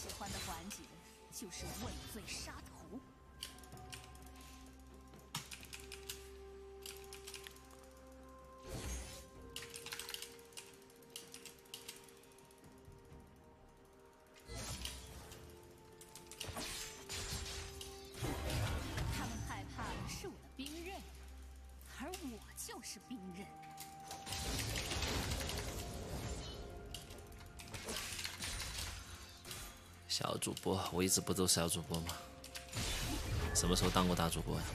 欢的环节就是畏罪杀头。他们害怕的是我的兵刃，而我就是兵刃。 小主播，我一直不都是小主播吗？什么时候当过大主播呀？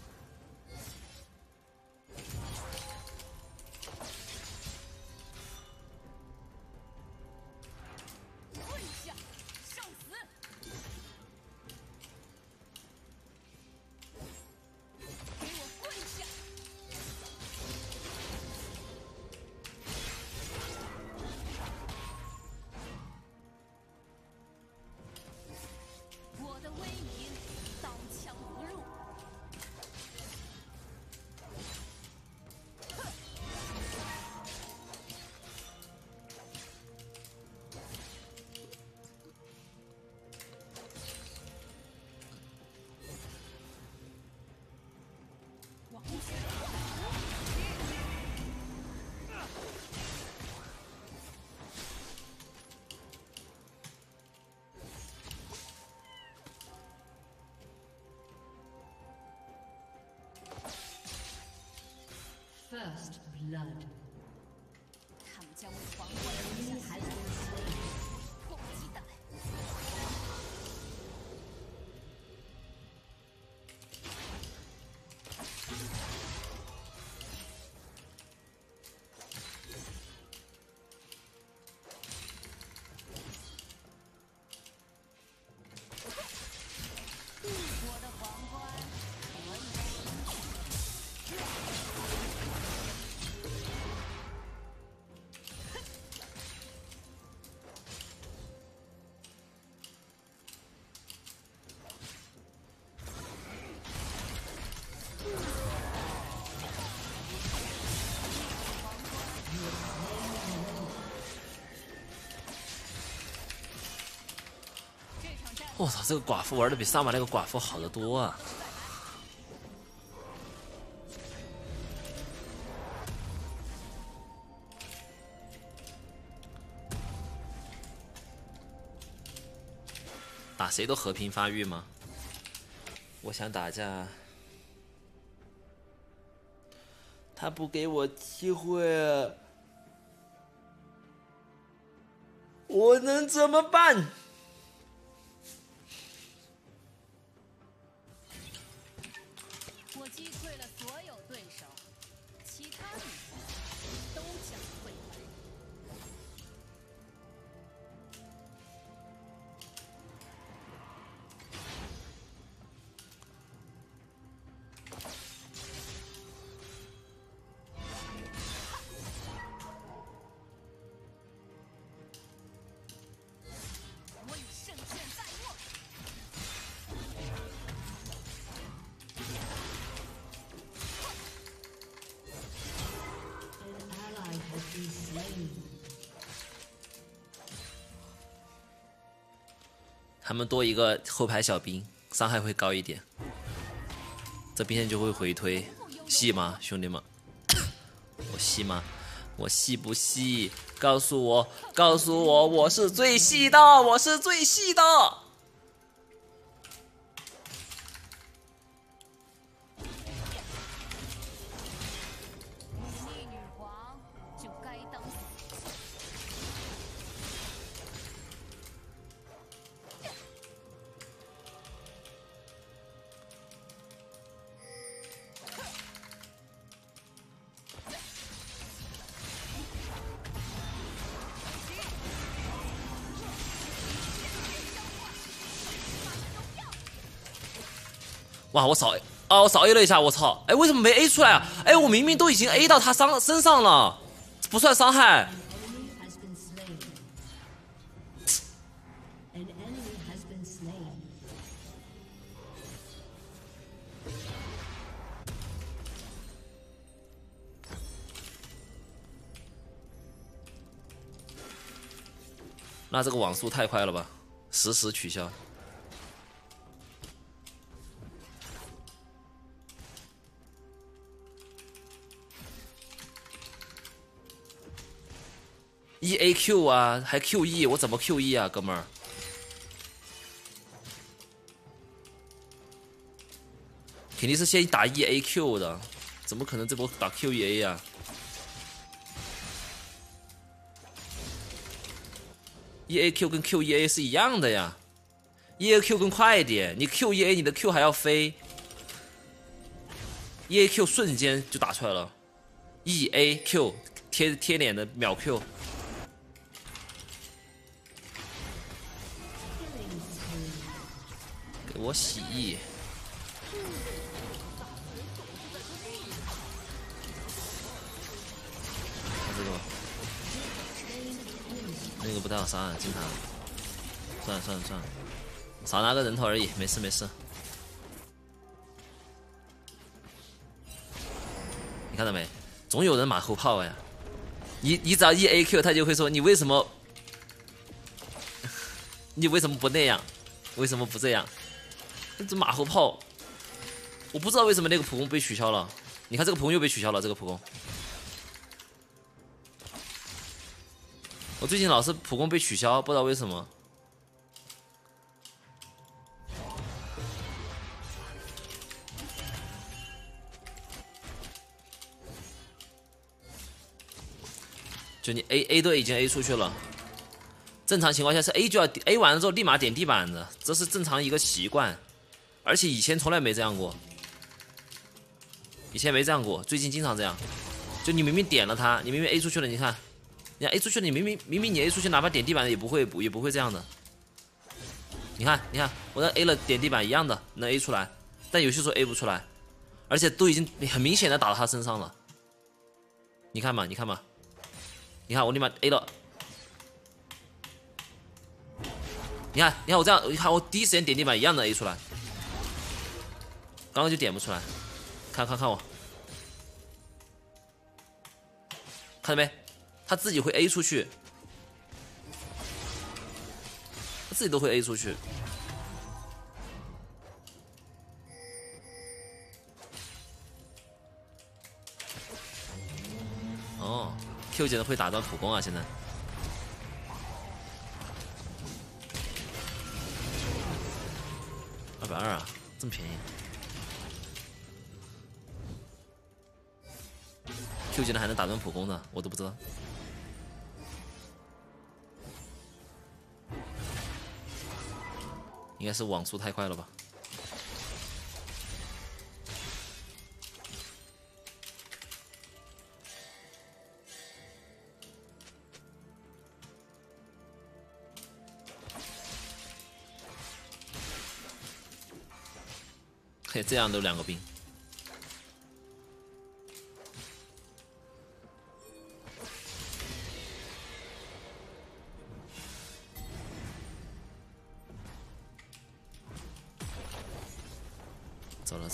跪下，受死！给我跪下！我的威名，刀枪不入。王子。 First blood. 他们将为皇冠留下血迹，迫不及待。我的皇冠可以升起。 我操，这个寡妇玩的比上把那个寡妇好得多啊！打谁都和平发育吗？我想打架，他不给我机会，我能怎么办？ 我击退了所有对手，其他女人都将溃败。我已胜券在握。 他们多一个后排小兵，伤害会高一点，这兵线就会回推。细吗，兄弟们？我细吗？我细不细？告诉我，告诉我，我是最细的，我是最细的。 忤逆女皇就该当死。 哇，我少我少 A 了一下，我操！哎，为什么没 A 出来啊？哎，我明明都已经 A 到他身上了，不算伤害。那这个网速太快了吧？ 实时取消。EAQ 啊，还 QE， 我怎么 QE 啊，哥们儿？肯定是先打 EAQ 的，怎么可能这波打 QEA 呀？EAQ 跟 QEA 是一样的呀 ，EAQ 更快一点，你 QEA 你的 Q 还要飞 ，EAQ 瞬间就打出来了 ，EAQ 贴脸的秒 Q。给我洗翼！看这个吧，那个不太好杀，进塔。算了算了算了，少拿个人头而已，没事没事。你看到没？总有人马后炮呀！你只要一 AQ， 他就会说你为什么不那样？为什么不这样？这马后炮，我不知道为什么那个普攻被取消了。你看这个普攻又被取消了，这个普攻。我最近老是普攻被取消，不知道为什么。就你 A 都已经 A 出去了，正常情况下是 A 就要 A 完了之后立马点地板的，这是正常一个习惯，而且以前从来没这样过，以前没这样过，最近经常这样。就你明明点了它，你明明 A 出去了，你看，你看 A 出去了，你明明你 A 出去，哪怕点地板也不会这样的。你看，我那 A 了点地板一样的能 A 出来，但有些时候 A 不出来，而且都已经很明显的打到他身上了。你看嘛，你看嘛。你看我立马 A 了，你看我这样，你看我第一时间点地板一样的 A 出来，刚刚就点不出来，看我，看到没？他自己会 A 出去，他自己都会 A 出去。哦 ，Q 姐的会打断普攻啊，现在。220啊，这么便宜。Q 技能还能打断普攻的，我都不知道。应该是网速太快了吧？嘿，这样都2个兵。走了，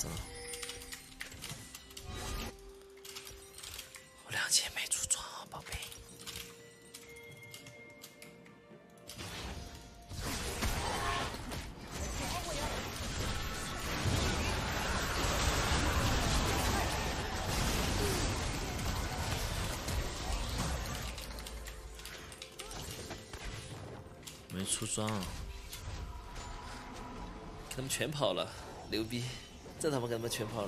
我2件没出装啊，宝贝。没出装，给他们全跑了，牛逼！这他妈给他们全跑了。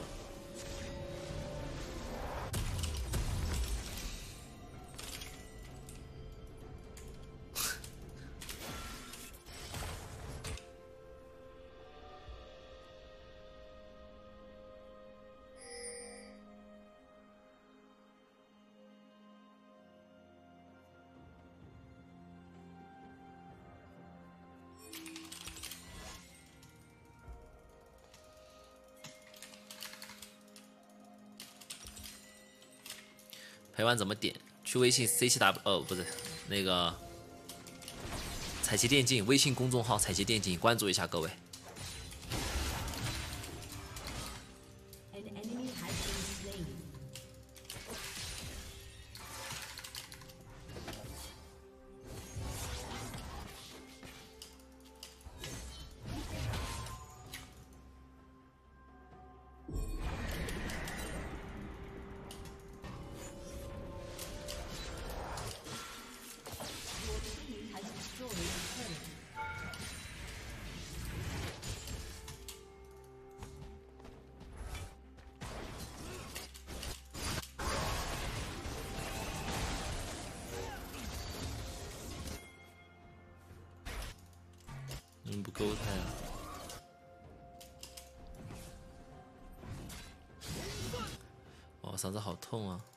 陪玩怎么点？去微信 C7W 不是那个采集电竞微信公众号采集电竞，关注一下各位。 勾他呀！哦，嗓子好痛啊！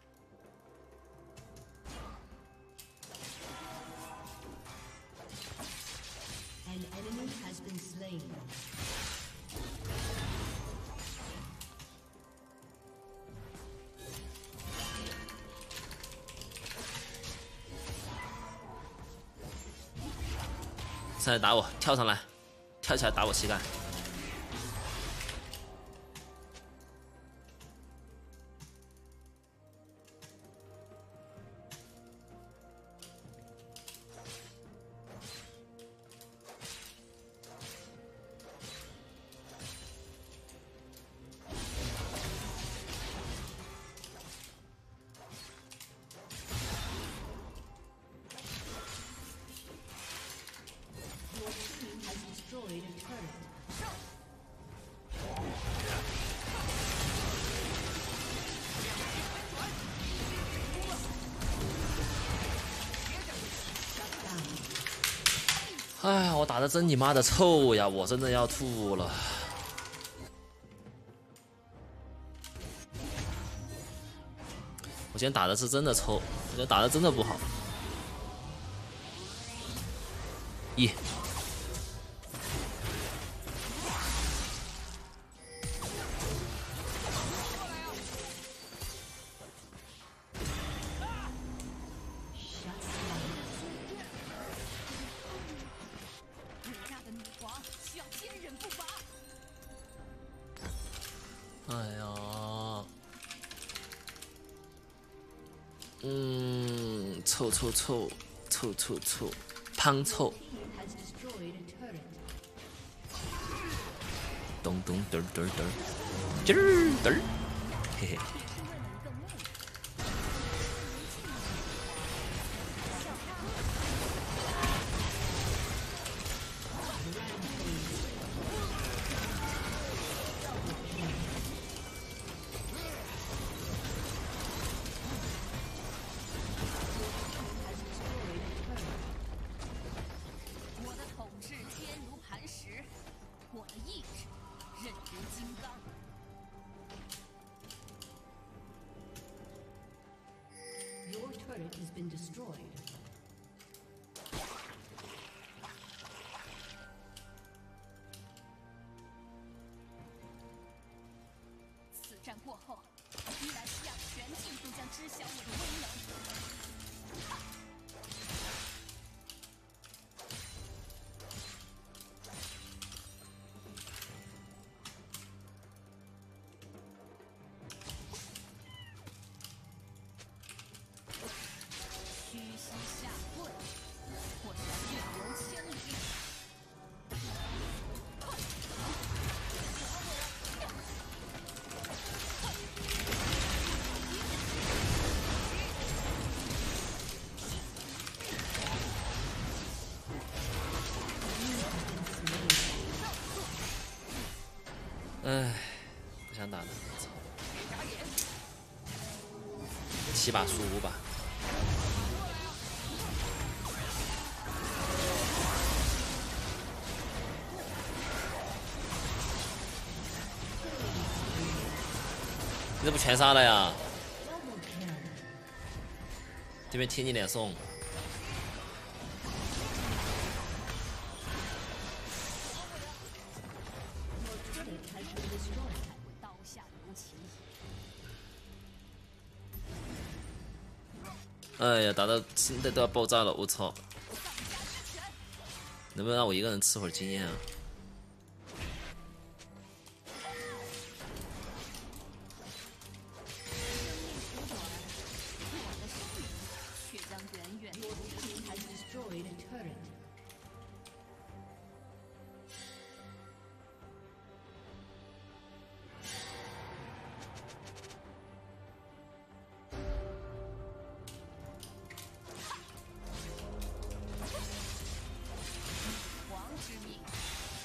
An enemy has been slain. 上来打我，跳上来，跳起来打我膝盖。 Destroyed a turret. 哎呀，我打的真你妈的臭呀！我真的要吐了。我今天打的是真的臭，我今天打的真的不好。1。哎呀，臭臭臭臭臭臭，胖臭。咚咚嘚嘚嘚，今儿嘚儿，嘿嘿。 我的统治坚如磐石，我的意志韧如金刚。 Your turret has been destroyed. 此战过后，伊莱西亚全境都将知晓我的威能。屈膝下跪，或是血流千里。 哎，不想打了，操！7把输5把。你怎么全杀了呀？这边贴你脸送。 刀下留情。 哎呀，打到心都要爆炸了，我操！能不能让我一个人吃会儿经验啊？ 却将远远 Has destroyed a turret. 王之命，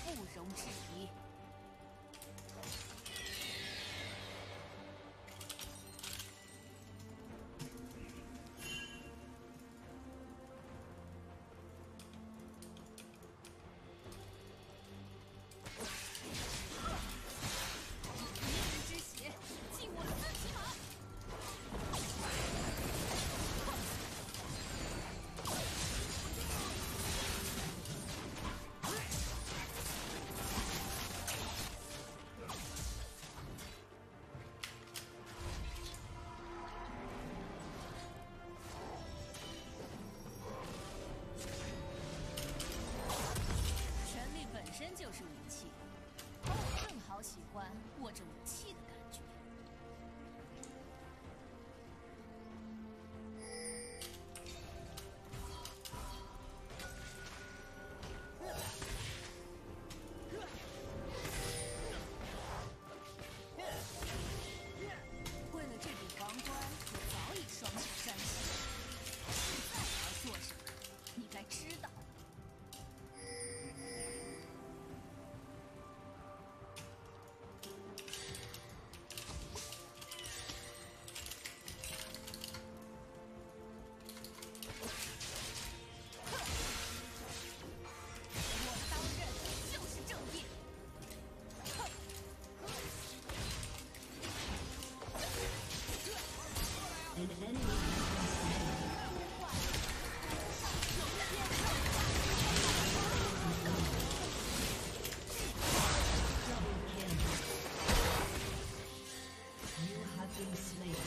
You have been slain.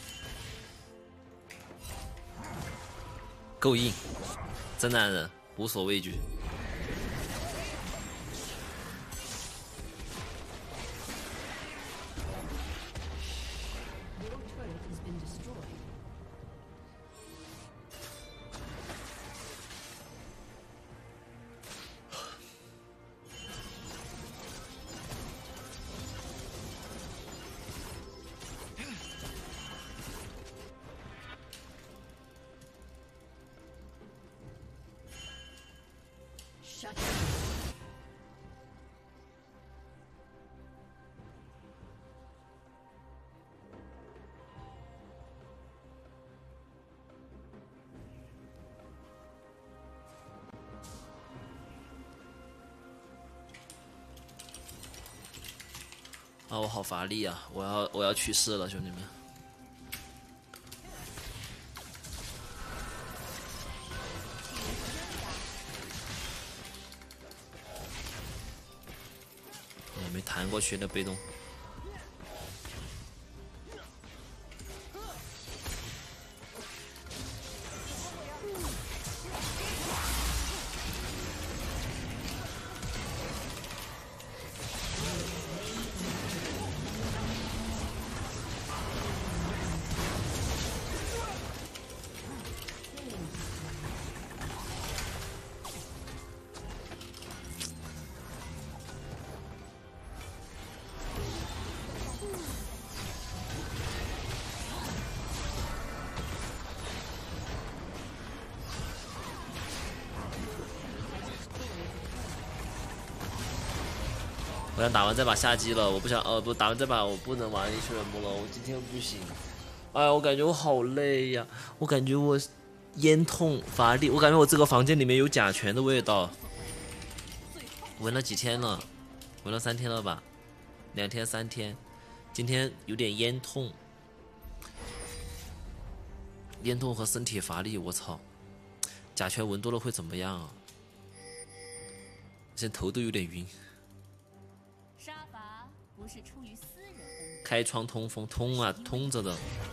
够硬，真男人无所畏惧。 Your turret has been destroyed. Shut down. 啊，我好乏力啊！我要去世了，兄弟们。没弹过去的被动。我想打完这把下机了，我不想不打完这把我不能玩英雄联盟了，我今天不行。哎呀，我感觉我好累呀，我感觉我咽痛乏力，我感觉我这个房间里面有甲醛的味道。闻了几天了？闻了3天了吧？2天3天，今天有点咽痛，咽痛和身体乏力，我操！甲醛闻多了会怎么样啊？现在头都有点晕。 杀伐不是出于私人恩怨。 开窗通风，通啊，通着的。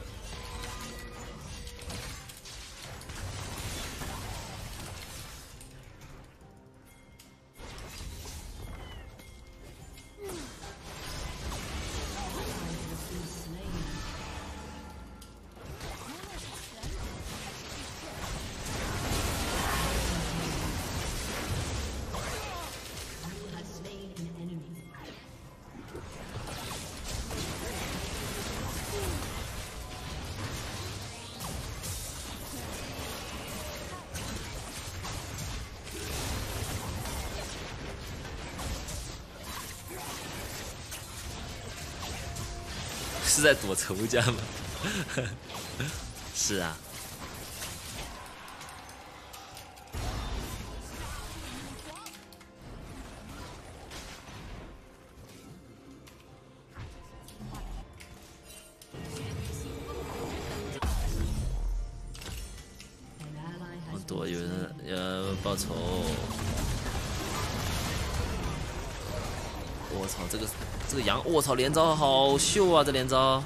是在躲仇家吗？是啊。我躲，有人要报仇。我操，这个羊，我操，连招好秀啊！这连招。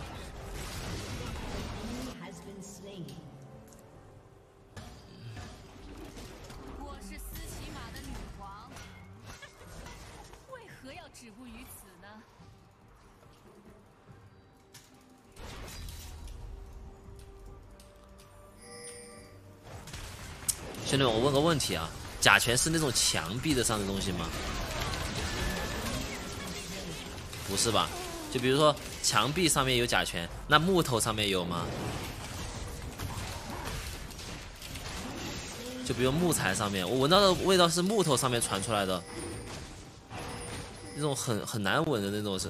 我是斯奇马的女王，为何要止步于此呢？ 兄弟们，我问个问题啊，甲醛是那种墙壁的上的东西吗？不是吧？就比如说墙壁上面有甲醛，那木头上面有吗？就比如木材上面，我闻到的味道是木头上面传出来的，那种很难闻的那种是。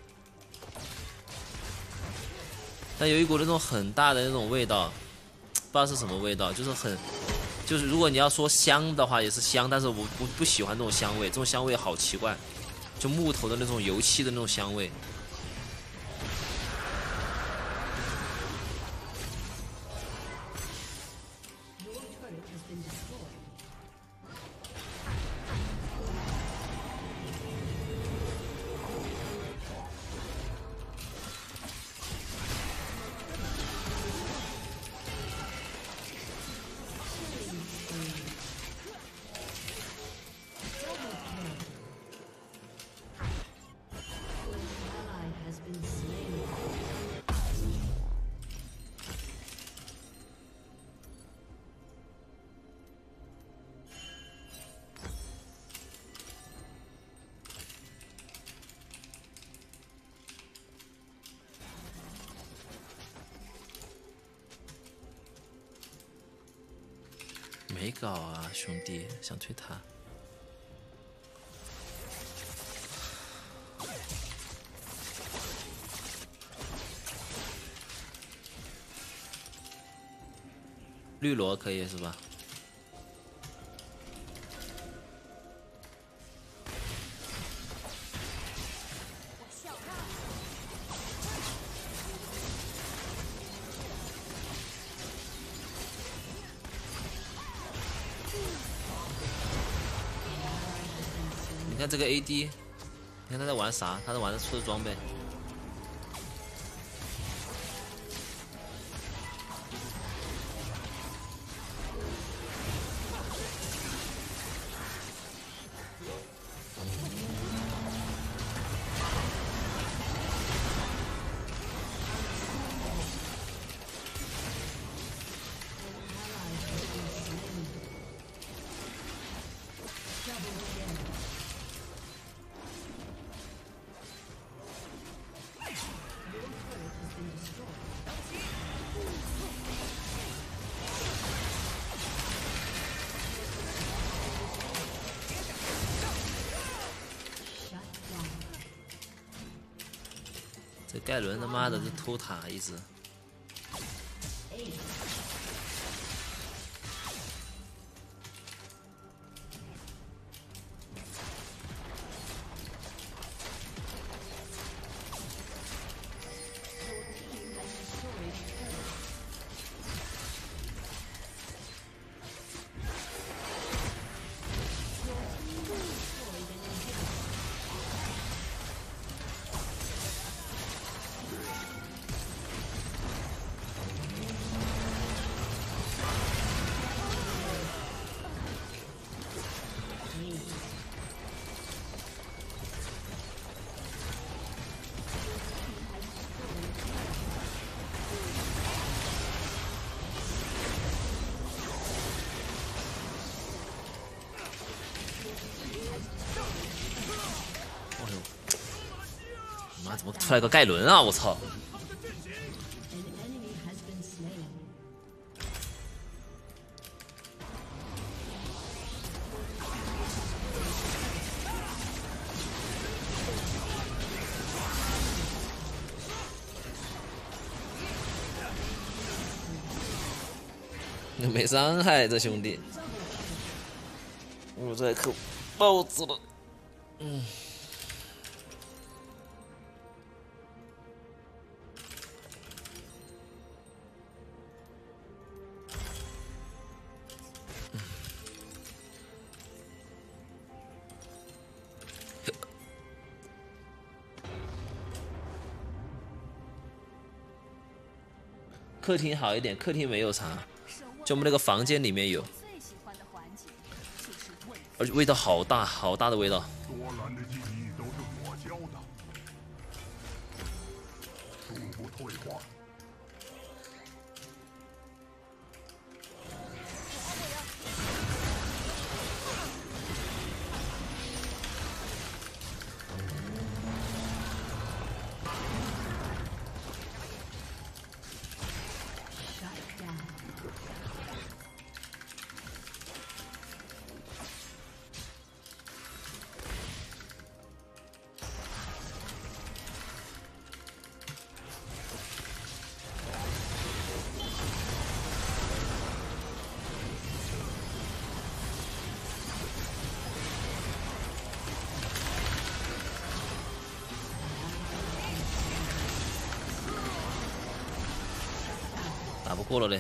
但有一股那种很大的那种味道， 不知道是什么味道，就是很，就是如果你要说香的话也是香，但是我不喜欢这种香味，这种香味好奇怪，就木头的那种油漆的那种香味。没搞啊，兄弟，想推塔。绿萝可以是吧？你看这个 AD，你看他在玩啥？他在玩出的装备。这盖伦他妈的这偷塔一直。妈，怎么出来个盖伦啊！我操！没伤害，这兄弟。我这可爆死了。客厅好一点，客厅没有啥，就我们那个房间里面有，而且味道好大，好大的味道。 多兰的记忆都是我教的，恕不退化。 过了嘞。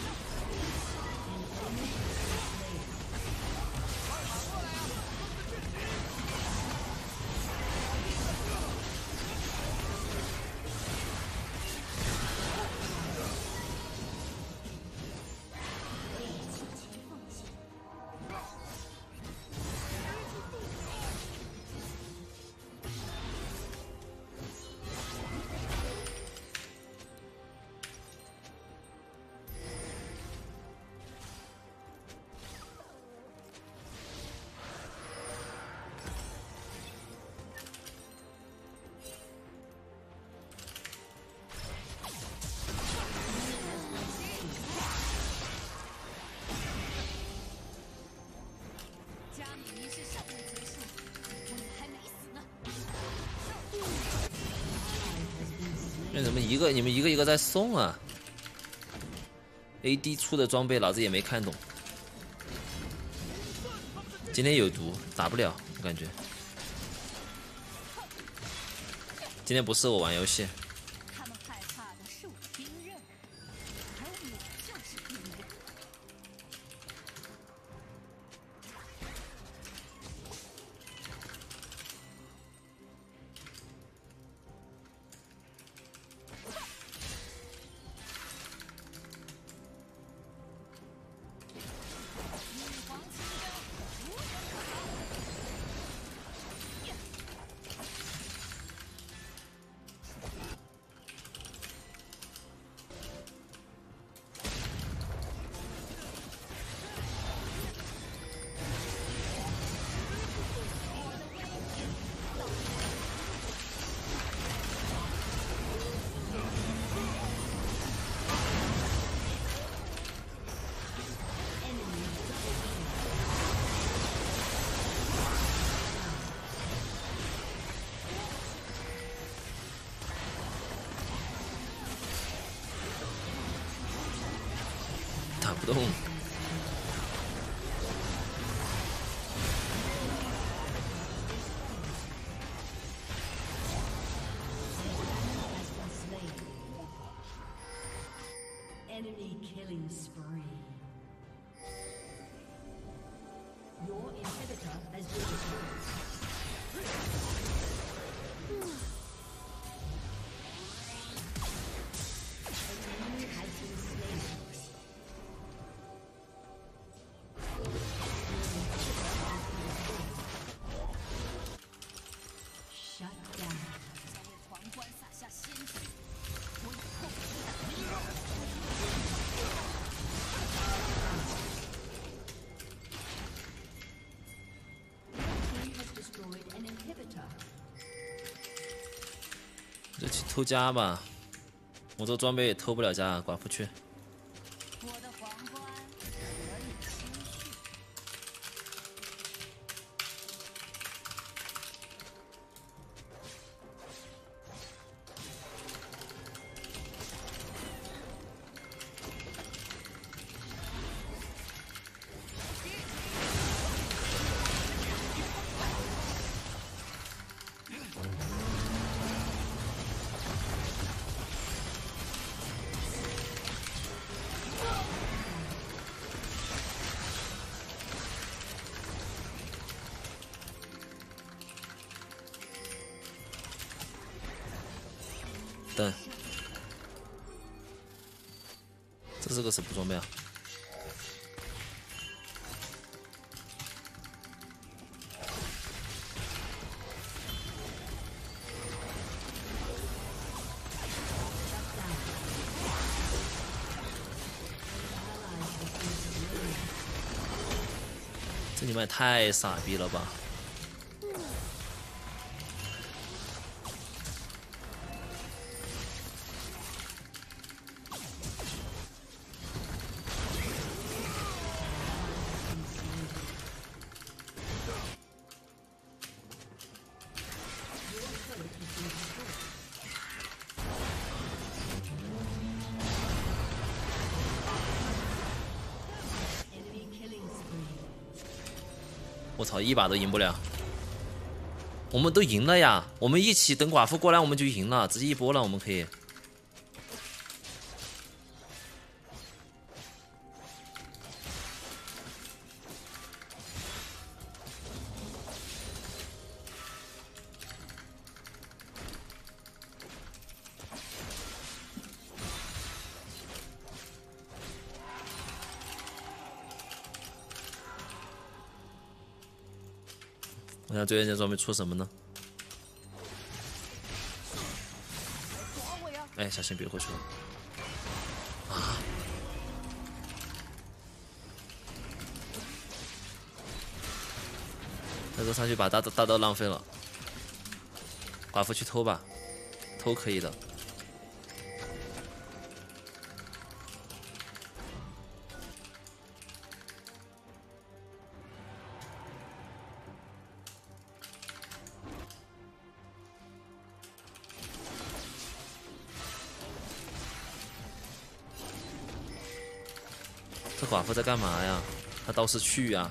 加冕仪式尚未结束，我们还没死呢。 那怎么你们一个一个在送啊 ？AD 出的装备老子也没看懂。今天有毒，打不了，我感觉。今天不适合我玩游戏。 他们害怕的是我的兵刃，而我就是兵刃。女皇亲征，无人可挡。 打不动。 Enemy killing spree. Your inhibitor has been destroyed. An enemy has been slain. Shut down. 将为皇冠洒下鲜血，我以后不敢。 Team has destroyed an inhibitor. 就去偷家吧，我这装备也偷不了家，寡妇去。 我的皇冠可以轻续。 等，这是个什么装备啊？这你妈也太傻逼了吧！我操，一把都赢不了。我们都赢了呀！我们一起等寡妇过来，我们就赢了，直接一波了，我们可以。 我想最近这装备出什么呢？哎，小心别过去了。啊！那就上去把大刀浪费了。寡妇去偷吧，偷可以的。这寡妇在干嘛呀？她倒是去呀！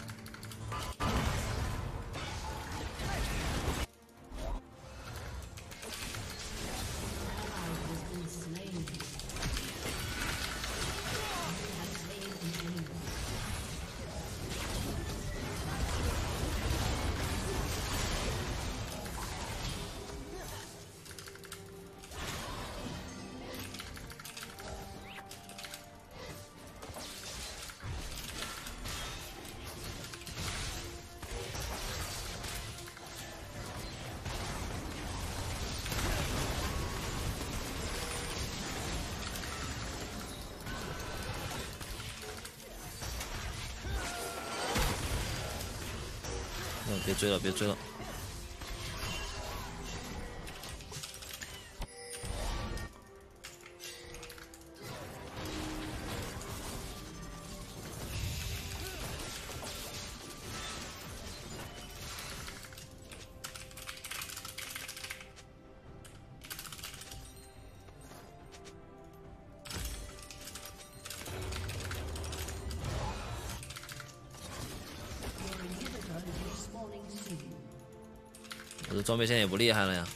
别追了，别追了！我的装备现在也不厉害了呀。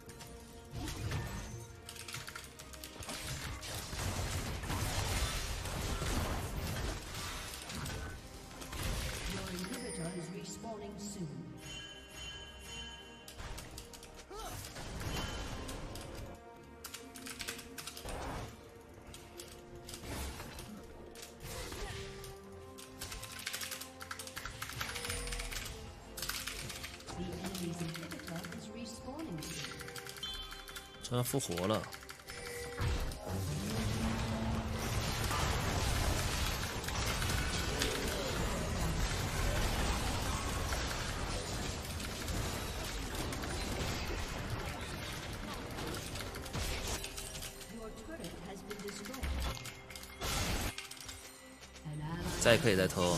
突然复活了。再可以再偷。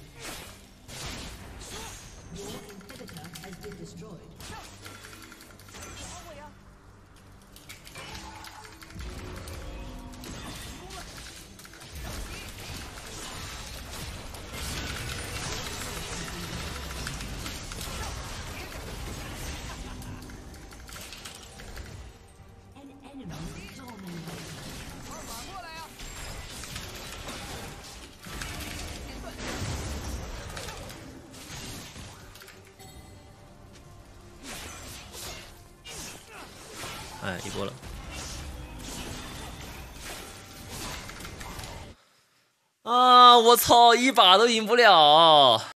哎，一波了。啊！我操，一把都赢不了。